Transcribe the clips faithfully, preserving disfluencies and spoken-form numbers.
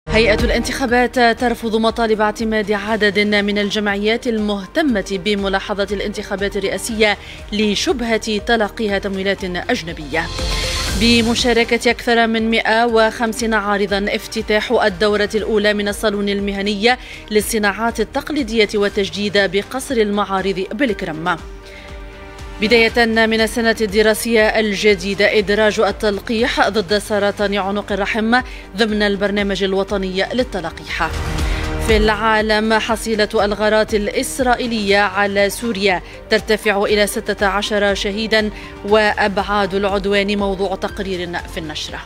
هيئة الانتخابات ترفض مطالب اعتماد عدد من الجمعيات المهتمة بملاحظة الانتخابات الرئاسية لشبهة تلقيها تمويلات أجنبية. بمشاركة أكثر من مئة وخمسين عارضا افتتاح الدورة الأولى من الصالون المهني للصناعات التقليدية والتجديد بقصر المعارض بالكرم. بداية من السنة الدراسية الجديدة إدراج التلقيح ضد سرطان عنق الرحم ضمن البرنامج الوطني للتلقيح. في العالم حصيلة الغارات الإسرائيلية على سوريا ترتفع إلى ستة عشر شهيدا وأبعاد العدوان موضوع تقرير في النشرة.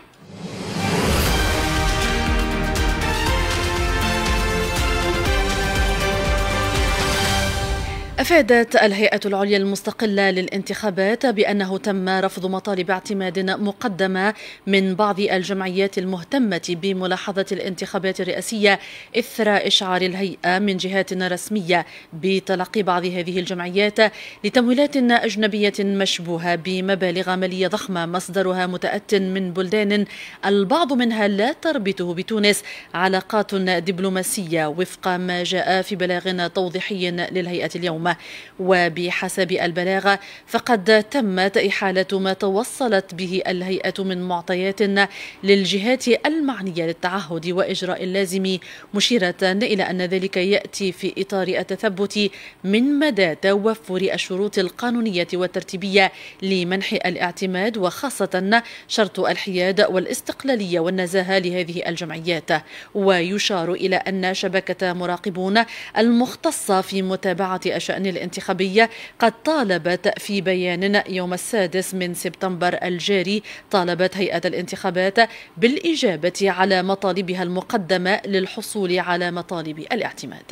أفادت الهيئة العليا المستقلة للانتخابات بأنه تم رفض مطالب اعتماد مقدمة من بعض الجمعيات المهتمة بملاحظة الانتخابات الرئاسية إثر إشعار الهيئة من جهات رسمية بتلقي بعض هذه الجمعيات لتمويلات أجنبية مشبوهة بمبالغ مالية ضخمة مصدرها متأت من بلدان البعض منها لا تربطه بتونس علاقات دبلوماسية وفق ما جاء في بلاغ توضيحي للهيئة اليوم. وبحسب البلاغ فقد تمت إحالة ما توصلت به الهيئة من معطيات للجهات المعنية للتعهد وإجراء اللازم، مشيرة إلى أن ذلك يأتي في إطار التثبت من مدى توفر الشروط القانونية والترتيبية لمنح الاعتماد، وخاصة شرط الحياد والاستقلالية والنزاهة لهذه الجمعيات. ويشار إلى أن شبكة مراقبون المختصة في متابعة الشأن الانتخابية قد طالبت في بيان يوم السادس من سبتمبر الجاري طالبت هيئة الانتخابات بالإجابة على مطالبها المقدمة للحصول على مطالب الاعتماد.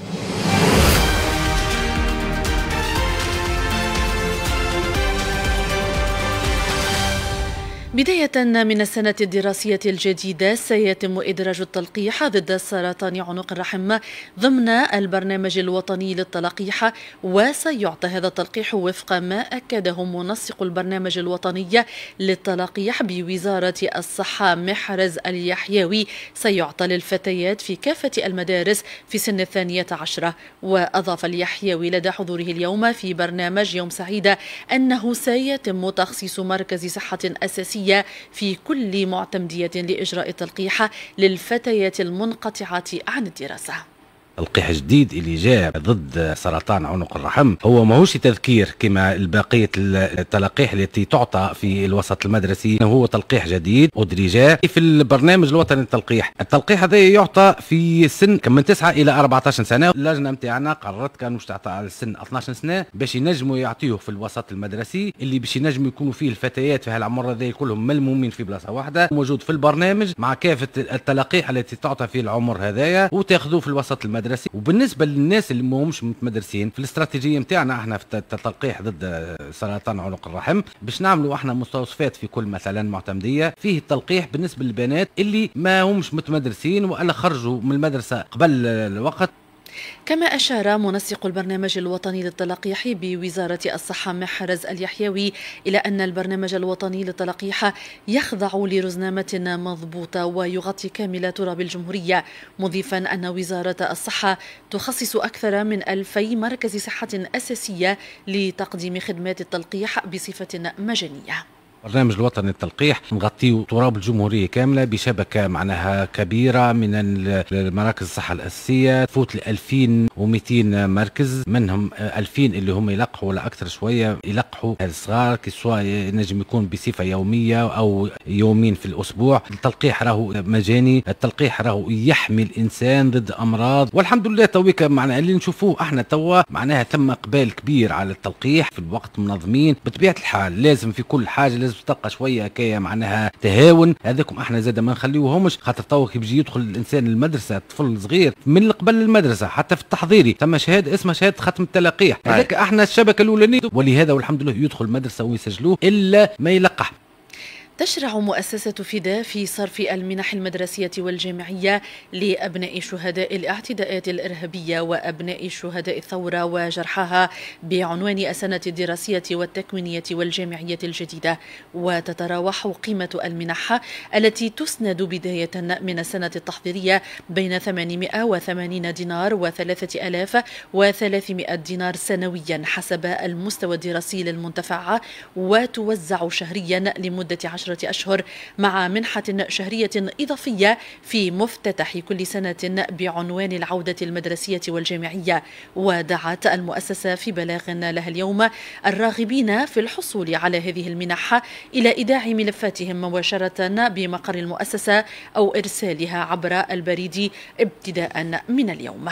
بداية من السنة الدراسية الجديدة سيتم إدراج التلقيح ضد سرطان عنق الرحم ضمن البرنامج الوطني للتلقيح، وسيعطى هذا التلقيح وفق ما أكده منسق البرنامج الوطني للتلقيح بوزارة الصحة محرز اليحيوي، سيعطى للفتيات في كافة المدارس في سن الثانية عشرة. وأضاف اليحيوي لدى حضوره اليوم في برنامج يوم سعيدة أنه سيتم تخصيص مركز صحة أساسي في كل معتمدية لإجراء التلقيح للفتيات المنقطعة عن الدراسة. تلقيح جديد اللي جاء ضد سرطان عنق الرحم هو ماهوش تذكير كما البقية التلقيح التي تعطى في الوسط المدرسي، هو تلقيح جديد أدرج في البرنامج الوطني للتلقيح. التلقيح هذا يعطى في سن من تسعة إلى أربعة عشر سنة. اللجنة نتاعنا قررت كانوا باش تعطى على السن اثناش سنة باش ينجموا يعطيوه في الوسط المدرسي اللي باش ينجموا يكونوا فيه الفتيات في هالعمر هذا كلهم ملمومين في بلاصة واحدة، موجود في البرنامج مع كافة التلقيح التي تعطى في العمر هذايا وتاخذوه في الوسط المدرسي. وبالنسبه للناس اللي ما همش متمدرسين في الاستراتيجيه نتاعنا احنا في التلقيح ضد سرطان عنق الرحم باش نعملوا احنا مستوصفات في كل مثلا معتمديه فيه التلقيح بالنسبه للبنات اللي ما همش متمدرسين والا خرجوا من المدرسه قبل الوقت. كما أشار منسق البرنامج الوطني للتلقيح بوزارة الصحة محرز اليحيوي إلى أن البرنامج الوطني للتلقيح يخضع لرزنامة مضبوطة ويغطي كامل تراب الجمهورية، مضيفا أن وزارة الصحة تخصص أكثر من ألفي مركز صحة أساسية لتقديم خدمات التلقيح بصفة مجانية. البرنامج الوطني للتلقيح نغطيه تراب الجمهورية كاملة بشبكة معناها كبيرة من المراكز الصحة الأساسية، تفوت ل ألفين ومئتين مركز، منهم ألفين اللي هم يلقحوا ولا أكثر شوية يلقحوا الصغار كسوا ينجم يكون بصفة يومية أو يومين في الأسبوع. التلقيح راهو مجاني، التلقيح راهو يحمي الإنسان ضد أمراض، والحمد لله تويك معناها اللي نشوفوه احنا توا معناها ثم إقبال كبير على التلقيح في الوقت منظمين. بطبيعة الحال لازم في كل حاجة لازم تبقى شويه كيا معناها تهاون، هذاكم احنا زاد ما نخليوهمش، خاطر تو كي بيجي يدخل الانسان المدرسه طفل صغير من قبل المدرسه حتى في التحضيري ثم شهاده اسمها شهاده ختم التلقيح، هذاك احنا الشبكه الاولانيه، ولهذا والحمد لله يدخل المدرسه ويسجلوه الا ما يلقح. تشرع مؤسسة فداء في صرف المنح المدرسية والجامعية لأبناء شهداء الاعتداءات الإرهابية وأبناء شهداء الثورة وجرحاها بعنوان السنة الدراسية والتكوينية والجامعية الجديدة. وتتراوح قيمة المنح التي تسند بداية من السنة التحضيرية بين ثمانمائة وثمانين دينار وثلاثة آلاف وثلاثمائة دينار سنويا حسب المستوى الدراسي للمنتفع، وتوزع شهريا لمدة عشرة أشهر مع منحة شهرية إضافية في مفتتح كل سنة بعنوان العودة المدرسية والجامعية. ودعت المؤسسة في بلاغ لها اليوم الراغبين في الحصول على هذه المنح إلى إيداع ملفاتهم مباشرة بمقر المؤسسة أو إرسالها عبر البريد ابتداء من اليوم.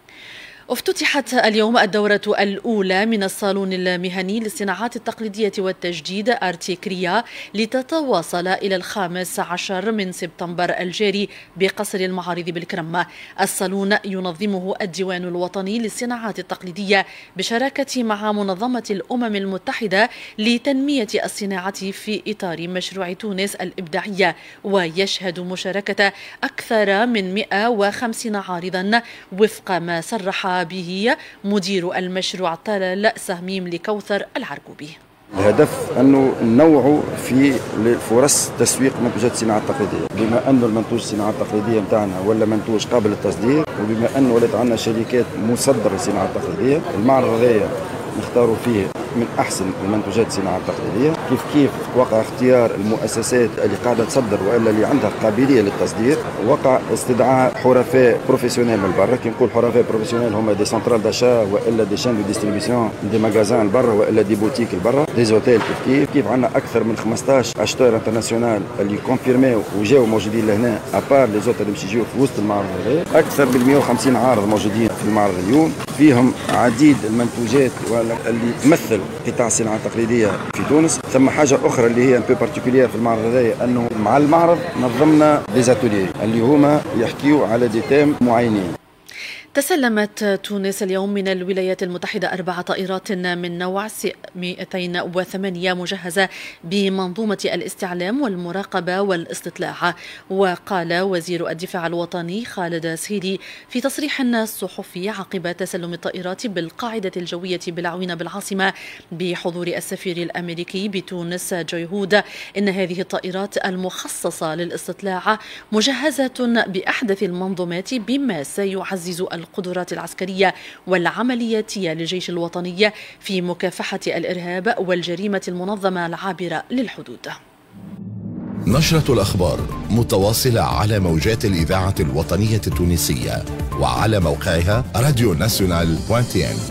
افتتحت اليوم الدورة الأولى من الصالون المهني للصناعات التقليدية والتجديد أرتيكريا لتتواصل إلى الخامس عشر من سبتمبر الجاري بقصر المعارض بالكرم. الصالون ينظمه الديوان الوطني للصناعات التقليدية بشراكة مع منظمة الأمم المتحدة لتنمية الصناعة في إطار مشروع تونس الإبداعية، ويشهد مشاركة أكثر من مئة وخمسين عارضا وفق ما صرح به مدير المشروع طلال سهميم لكوثر العرقوبي. الهدف أنه ننوع في فرص تسويق منتوجات الصناعة التقليدية، بما أنه المنتوج الصناعة التقليدية متاعنا ولا منتوج قابل للتصدير، وبما أنه ولات عندنا شركات مصدرة للصناعة التقليدية. المعرض هذايا نختاروا فيه من أحسن المنتوجات الصناعة التقليدية، كيف كيف وقع اختيار المؤسسات اللي قاعدة تصدر وإلا اللي عندها قابلية للتصدير، وقع استدعاء حرفاء بروفيسيونيل من برا. كي نقول حرفاء بروفيسيونيل هما دي سنترال داشا وإلا دي شان دو ديستريبيسيون دي ماغازان لبرا وإلا دي بوتيك لبرا، دي زوتيل. كيف كيف كيف عندنا أكثر من خمسطاش أشتور انترناسيونال اللي كونفيرميو وجاوا موجودين لهنا، أبار لي زوتر اللي باش يجيو في وسط المعرض هذا. أكثر من مئة وخمسين عارض موجودين في المعرض اليوم، فيهم عديد المنتوجات اللي تمثل قطاع الصناعة التقليدية في تونس. ثم حاجة أخرى اللي هي امبو بارتيكولير في المعرض هذايا، أنه مع المعرض نظمنا ديزاتوليي اللي هما يحكيوا على دي تيم معينين. تسلمت تونس اليوم من الولايات المتحدة أربع طائرات من نوع سي مئتين وثمانية مجهزة بمنظومة الاستعلام والمراقبة والاستطلاع. وقال وزير الدفاع الوطني خالد سهيلي في تصريح صحفي عقب تسلم الطائرات بالقاعدة الجوية بالعوينة بالعاصمة بحضور السفير الأمريكي بتونس جوي هود إن هذه الطائرات المخصصة للاستطلاع مجهزة بأحدث المنظومات بما سيعزز القدرات العسكرية والعملياتية للجيش الوطني في مكافحة الإرهاب والجريمة المنظمة العابرة للحدود. نشرة الأخبار متواصلة على موجات الإذاعة الوطنية التونسية وعلى موقعها راديو ناسيونال دوت تي ان.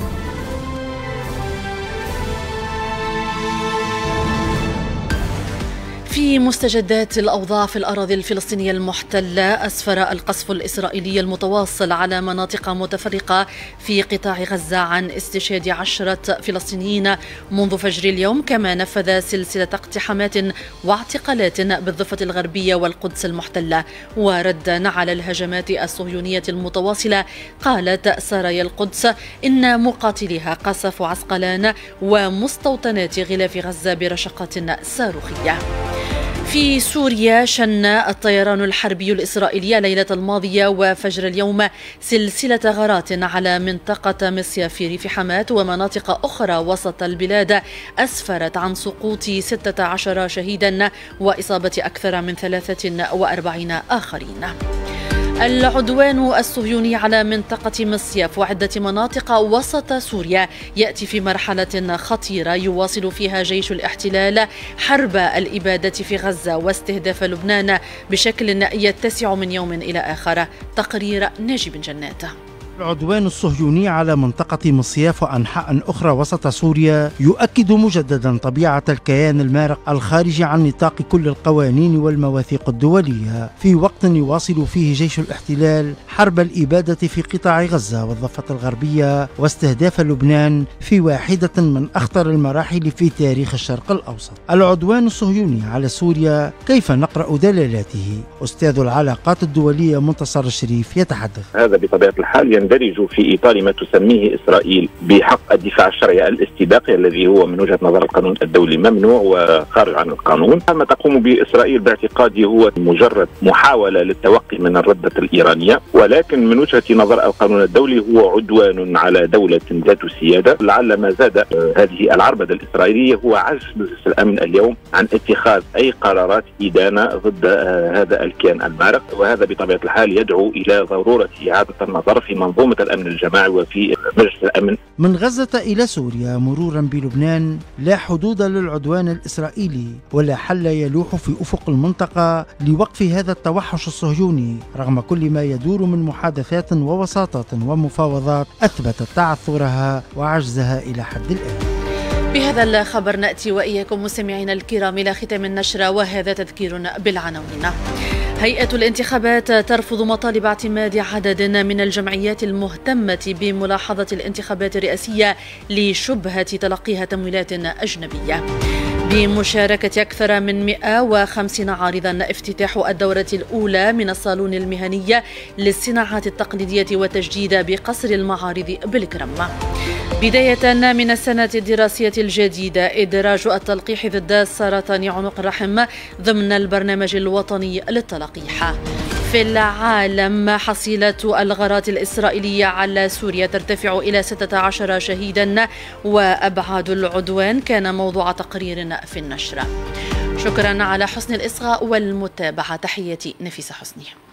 في مستجدات الأوضاع في الأراضي الفلسطينية المحتلة، أسفر القصف الإسرائيلي المتواصل على مناطق متفرقة في قطاع غزة عن استشهاد عشرة فلسطينيين منذ فجر اليوم، كما نفذ سلسلة اقتحامات واعتقالات بالضفة الغربية والقدس المحتلة. وردا على الهجمات الصهيونية المتواصلة، قالت سرايا القدس إن مقاتليها قصفوا عسقلان ومستوطنات غلاف غزة برشقات صاروخية. في سوريا شن الطيران الحربي الإسرائيلي ليلة الماضية وفجر اليوم سلسلة غارات على منطقة مصياف ريف حماة ومناطق أخرى وسط البلاد، أسفرت عن سقوط ستة عشر شهيدا وإصابة أكثر من ثلاثة وأربعين آخرين. العدوان الصهيوني على منطقة مصياف وعدة مناطق وسط سوريا يأتي في مرحلة خطيرة يواصل فيها جيش الاحتلال حرب الإبادة في غزة واستهداف لبنان بشكل يتسع من يوم إلى آخر. تقرير ناجي بن جنات. العدوان الصهيوني على منطقة مصياف وأنحاء أخرى وسط سوريا يؤكد مجددا طبيعة الكيان المارق الخارج عن نطاق كل القوانين والمواثيق الدولية، في وقت يواصل فيه جيش الاحتلال حرب الإبادة في قطاع غزة والضفة الغربية واستهداف لبنان في واحدة من أخطر المراحل في تاريخ الشرق الأوسط. العدوان الصهيوني على سوريا، كيف نقرأ دلالاته؟ أستاذ العلاقات الدولية منتصر الشريف يتحدث. هذا بطبيعة الحال يندرج يندرج في إطار ما تسميه إسرائيل بحق الدفاع الشرعي الاستباقي الذي هو من وجهة نظر القانون الدولي ممنوع وخارج عن القانون. ما تقوم به إسرائيل باعتقادي هو مجرد محاولة للتوقي من الردة الإيرانية، ولكن من وجهة نظر القانون الدولي هو عدوان على دولة ذات سيادة. لعل ما زاد هذه العربدة الإسرائيلية هو عجز مجلس الأمن اليوم عن اتخاذ أي قرارات إدانة ضد هذا الكيان المارق، وهذا بطبيعة الحال يدعو إلى ضرورة إعادة النظر في منظومة الأمن الجماعي وفي مجلس الأمن. من غزة إلى سوريا مرورا بلبنان، لا حدود للعدوان الإسرائيلي ولا حل يلوح في أفق المنطقة لوقف هذا التوحش الصهيوني، رغم كل ما يدور من محادثات ووساطات ومفاوضات أثبتت تعثرها وعجزها إلى حد الآن. بهذا الخبر نأتي وإياكم مستمعينا الكرام إلى ختام النشرة، وهذا تذكير بالعناوين. هيئة الانتخابات ترفض مطالب اعتماد عدد من الجمعيات المهتمة بملاحظة الانتخابات الرئاسية لشبهة تلقيها تمويلات أجنبية. بمشاركة أكثر من مئة وخمسين عارضا، افتتاح الدورة الأولى من الصالون المهني للصناعات التقليدية والتجديد بقصر المعارض بالكرم. بداية من السنة الدراسية الجديدة، إدراج التلقيح ضد سرطان عنق الرحم ضمن البرنامج الوطني للتلقيح. في العالم، حصيلة الغارات الإسرائيلية على سوريا ترتفع إلى ستة عشر شهيدا، وأبعاد العدوان كان موضوع تقرير في النشرة. شكرا على حسن الإصغاء والمتابعة. تحياتي نفيسة حسني.